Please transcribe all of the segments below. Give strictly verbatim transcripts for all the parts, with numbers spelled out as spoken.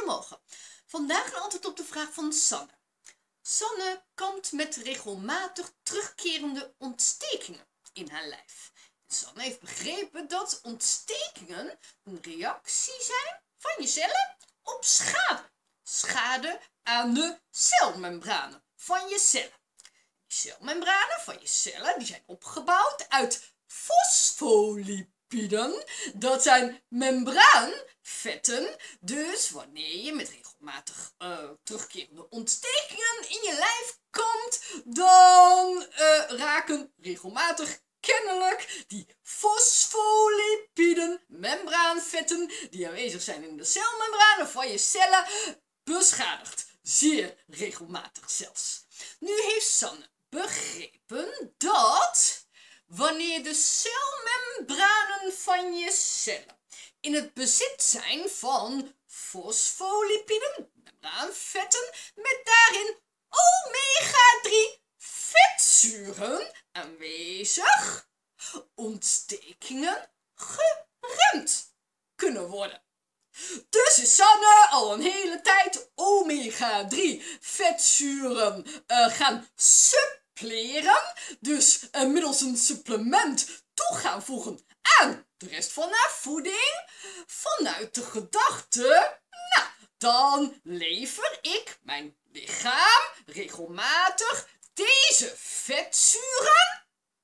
Goedemorgen. Vandaag een antwoord op de vraag van Sanne. Sanne kampt met regelmatig terugkerende ontstekingen in haar lijf. Sanne heeft begrepen dat ontstekingen een reactie zijn van je cellen op schade. Schade aan de celmembranen van je cellen. Die celmembranen van je cellen die zijn opgebouwd uit fosfolipiden. Dat zijn membraanvetten. Dus wanneer je met regelmatig uh, terugkerende ontstekingen in je lijf komt, dan uh, raken regelmatig kennelijk die fosfolipiden, membraanvetten, die aanwezig zijn in de celmembranen van je cellen, beschadigd. Zeer regelmatig zelfs. Nu heeft Sanne begrepen dat wanneer de celmembranen van je cellen in het bezit zijn van fosfolipiden, membraanvetten, met daarin omega drie vetzuren aanwezig, ontstekingen geremd kunnen worden. Dus is Sanne al een hele tijd omega drie vetzuren uh, gaan suppleren. Dus uh, middels een supplement toe gaan voegen aan de rest van haar voeding. Vanuit de gedachte, nou, dan lever ik mijn lichaam regelmatig deze vetzuren.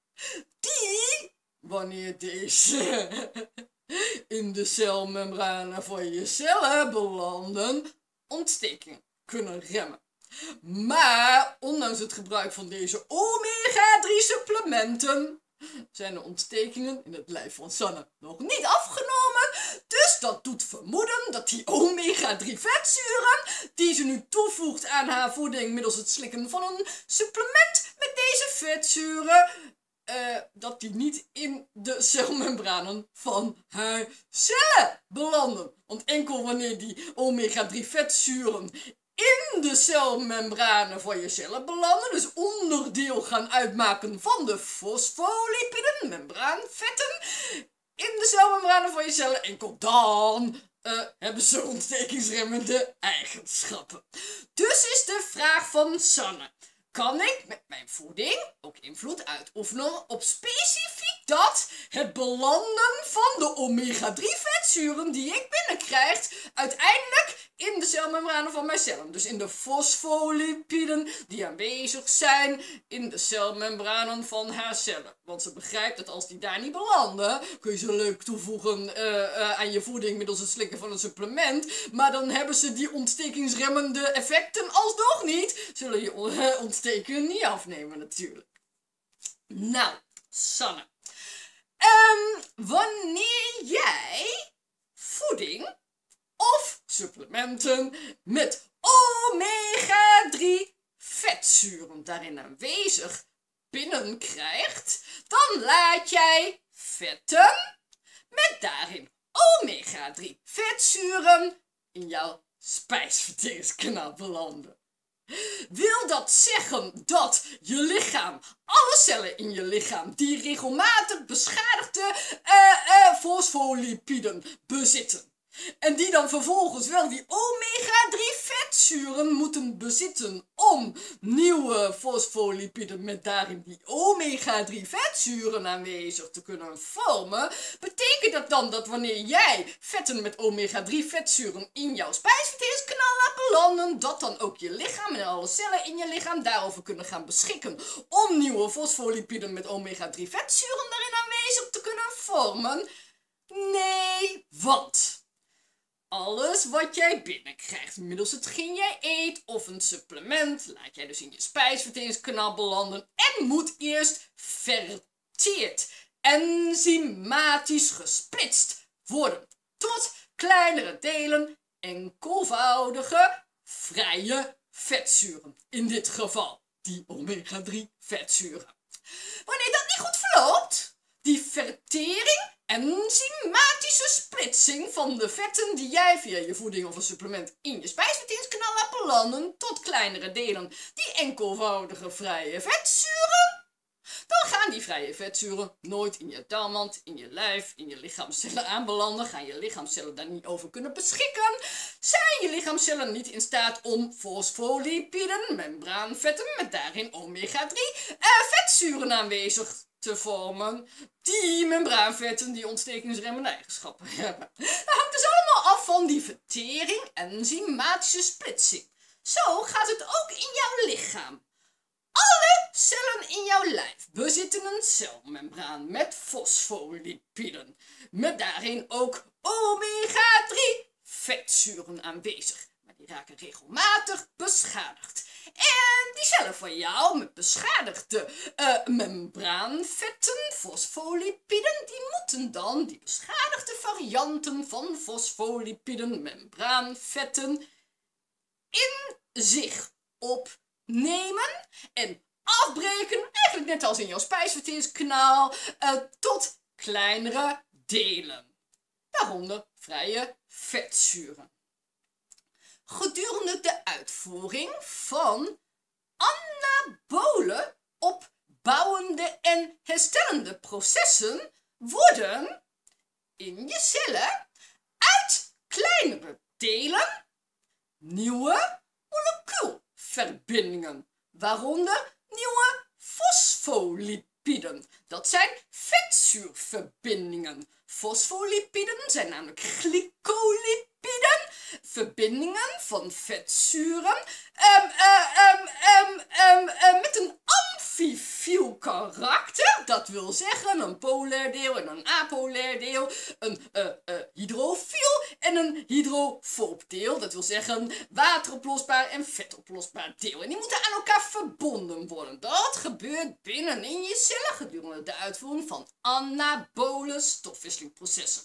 Die, wanneer deze in de celmembranen van je cellen belanden, ontsteking kunnen remmen. Maar ondanks het gebruik van deze omega drie supplementen zijn de ontstekingen in het lijf van Sanne nog niet afgenomen. Dus dat doet vermoeden dat die omega drie vetzuren die ze nu toevoegt aan haar voeding middels het slikken van een supplement met deze vetzuren, Uh, dat die niet in de celmembranen van haar cellen belanden. Want enkel wanneer die omega drie vetzuren in de celmembranen van je cellen belanden, dus onderdeel gaan uitmaken van de fosfolipiden, membraanvetten, in de celmembranen van je cellen, enkel dan uh, hebben ze ontstekingsremmende eigenschappen. Dus is de vraag van Sanne: kan ik met mijn voeding ook invloed uitoefenen op specifiek dat het belanden van de omega drie vetzuren die ik binnenkrijg uiteindelijk in de celmembranen van mijn cellen. Dus in de fosfolipiden die aanwezig zijn in de celmembranen van haar cellen. Want ze begrijpt dat als die daar niet belanden, kun je ze leuk toevoegen uh, uh, aan je voeding middels het slikken van een supplement. Maar dan hebben ze die ontstekingsremmende effecten alsnog niet. Zullen je uh, ontstekingen niet afnemen natuurlijk. Nou, Sanne. Um, wanneer jij voeding of supplementen met omega drie vetzuren daarin aanwezig binnenkrijgt, dan laat jij vetten met daarin omega drie vetzuren in jouw spijsverteringskanaal belanden. Wil dat zeggen dat je lichaam, alle cellen in je lichaam die regelmatig beschadigde uh, uh, fosfolipiden bezitten, en die dan vervolgens wel die omega drie vetzuren moeten bezitten om nieuwe fosfolipiden met daarin die omega drie vetzuren aanwezig te kunnen vormen, betekent dat dan dat wanneer jij vetten met omega drie vetzuren in jouw spijsverteringskanaal laat belanden, dat dan ook je lichaam en alle cellen in je lichaam daarover kunnen gaan beschikken om nieuwe fosfolipiden met omega drie vetzuren daarin aanwezig te kunnen vormen? Nee, want alles wat jij binnenkrijgt middels hetgeen jij eet of een supplement, laat jij dus in je spijsverteringskanaal belanden en moet eerst verteerd, enzymatisch gesplitst worden tot kleinere delen enkelvoudige vrije vetzuren. In dit geval die omega drie vetzuren. Wanneer dat niet goed verloopt, die vertering, enzymatische splitsing van de vetten die jij via je voeding of een supplement in je spijsverteringskanaal laat belanden tot kleinere delen, die enkelvoudige vrije vetzuren, dan gaan die vrije vetzuren nooit in je darmwand, in je lijf, in je lichaamscellen aanbelanden, gaan je lichaamscellen daar niet over kunnen beschikken. Zij zijn je lichaamcellen niet in staat om fosfolipiden, membraanvetten met daarin omega drie uh, vetzuren aanwezig te vormen. Die membraanvetten die ontstekingsremmende eigenschappen hebben. Dat hangt dus allemaal af van die vertering en enzymatische splitsing. Zo gaat het ook in jouw lichaam. Alle cellen in jouw lijf bezitten een celmembraan met fosfolipiden, met daarin ook omega drie vetzuren aanwezig. Maar die raken regelmatig beschadigd. En die cellen van jou met beschadigde uh, membraanvetten, fosfolipiden, die moeten dan die beschadigde varianten van fosfolipiden, membraanvetten, in zich opnemen en afbreken, eigenlijk net als in jouw spijsverteringskanaal, uh, tot kleinere delen. Waaronder vrije vetzuren. Gedurende de uitvoering van anabole opbouwende en herstellende processen worden in je cellen uit kleinere delen nieuwe molecuulverbindingen, waaronder nieuwe fosfolipiden. Dat zijn vetzuurverbindingen. Fosfolipiden zijn namelijk glycolipiden, verbindingen van vetzuren um, uh, um, um, um, uh, met een amfifiel karakter. Dat wil zeggen een polair deel en een apolair deel, een uh, uh, hydrofiel en een hydrofoob deel. Dat wil zeggen wateroplosbaar en vetoplosbaar deel. En die moeten aan elkaar verbonden worden. Dat gebeurt binnenin je cellen gedurende de uitvoering van anabole stofwisselingprocessen.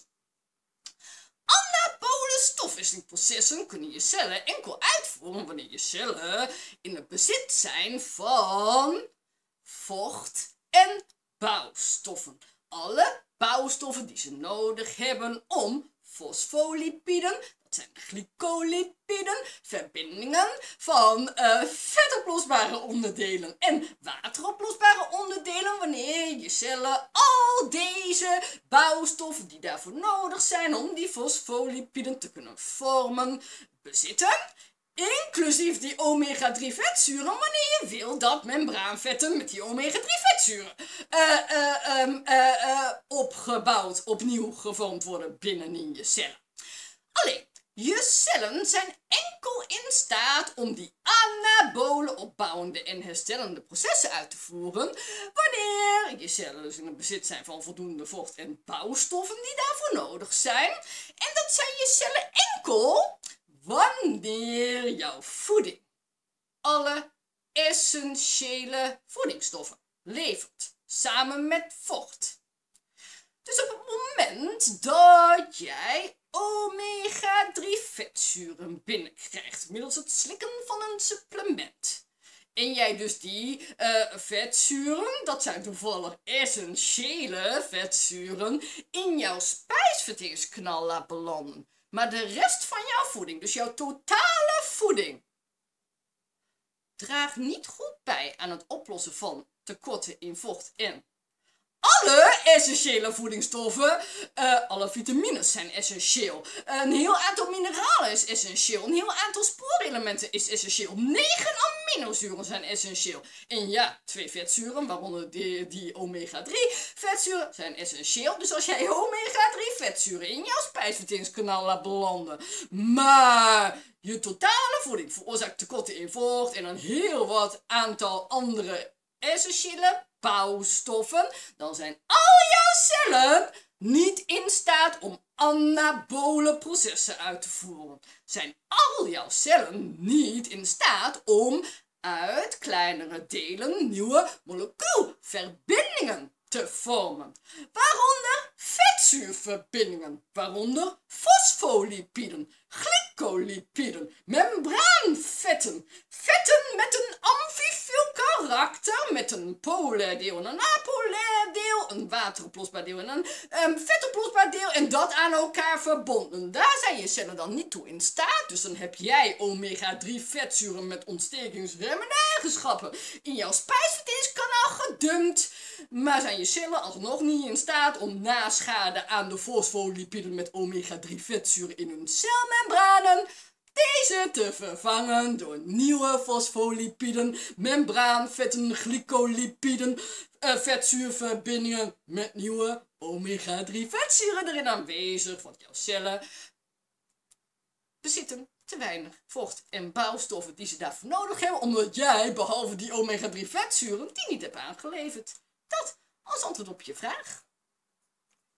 Anabole stofwisselingprocessen kunnen je cellen enkel uitvoeren wanneer je cellen in het bezit zijn van vocht en bouwstoffen. Alle bouwstoffen die ze nodig hebben om fosfolipiden, dat zijn glycolipiden, verbindingen van uh, vetoplosbare onderdelen en wateroplosbare onderdelen, wanneer je cellen al deze bouwstoffen die daarvoor nodig zijn om die fosfolipiden te kunnen vormen, bezitten. Inclusief die omega drie vetzuren, wanneer je wil dat membraanvetten met die omega drie vetzuren uh, uh, um, uh, uh, opgebouwd, opnieuw gevormd worden binnenin je cellen. Alleen, je cellen zijn enkel in staat om die anabole opbouwende en herstellende processen uit te voeren, wanneer je cellen dus in het bezit zijn van voldoende vocht en bouwstoffen die daarvoor nodig zijn. En dat zijn je cellen enkel wanneer jouw voeding alle essentiële voedingsstoffen levert, samen met vocht. Dus op het moment dat jij omega drie vetzuren binnenkrijgt, middels het slikken van een supplement, en jij dus die uh, vetzuren, dat zijn toevallig essentiële vetzuren, in jouw spijsverteringskanaal laat belanden, maar de rest van jouw voeding, dus jouw totale voeding, draagt niet goed bij aan het oplossen van tekorten in vocht en alle essentiële voedingsstoffen, uh, alle vitamines zijn essentieel. Een heel aantal mineralen is essentieel. Een heel aantal spoorelementen is essentieel. Negen aminozuren zijn essentieel. En ja, twee vetzuren, waaronder die, die omega drie vetzuren, zijn essentieel. Dus als jij omega drie vetzuren in jouw spijsverteringskanaal laat belanden, maar je totale voeding veroorzaakt tekorten in vocht en een heel wat aantal andere essentiële bouwstoffen, dan zijn al jouw cellen niet in staat om anabole processen uit te voeren. Zijn al jouw cellen niet in staat om uit kleinere delen nieuwe molecuulverbindingen te vormen. Waaronder vetzuurverbindingen, waaronder fosfolipiden, glycolipiden, membraanvetten, vetten met een amfifiel karakter, met een polair deel en een apolair deel, een wateroplosbaar deel en een um, vetoplosbaar deel en dat aan elkaar verbonden. Daar zijn je cellen dan niet toe in staat, dus dan heb jij omega drie vetzuren met ontstekingsremmende eigenschappen in jouw spijsverteringskanaal gedumpt, maar zijn je cellen alsnog niet in staat om na schade aan de fosfolipiden met omega drie vetzuren in hun celmembranen deze te vervangen door nieuwe fosfolipiden, membraanvetten, glycolipiden, uh, vetzuurverbindingen met nieuwe omega drie vetzuren erin aanwezig, want jouw cellen bezitten te weinig vocht en bouwstoffen die ze daarvoor nodig hebben, omdat jij, behalve die omega drie vetzuren, die niet hebt aangeleverd. Dat als antwoord op je vraag.